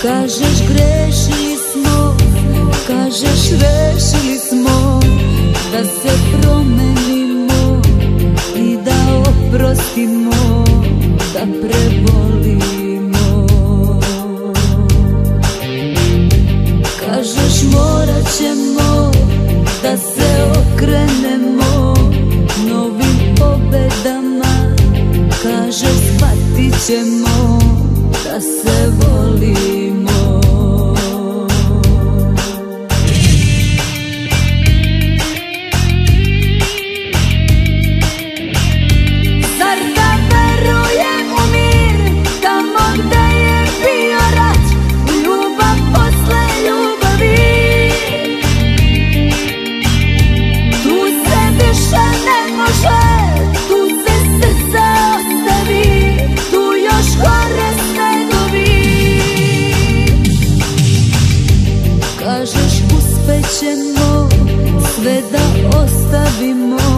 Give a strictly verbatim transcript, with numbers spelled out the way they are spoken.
Kažeš grešili smo, kažeš rešili smo da se promenimo i da oprostimo, da prebolimo. Kažeš morat ćemo da se okrenemo novim pobedama, kažeš shvatit ćemo da se volimo. Zar da verujem u mir tamo gde je bio rat, u ljubav posle ljubavi? Tu se više ne može, tu se srce ostavi, tu još gore snegovi. Kažeš uspet ćemo sve da ostavimo,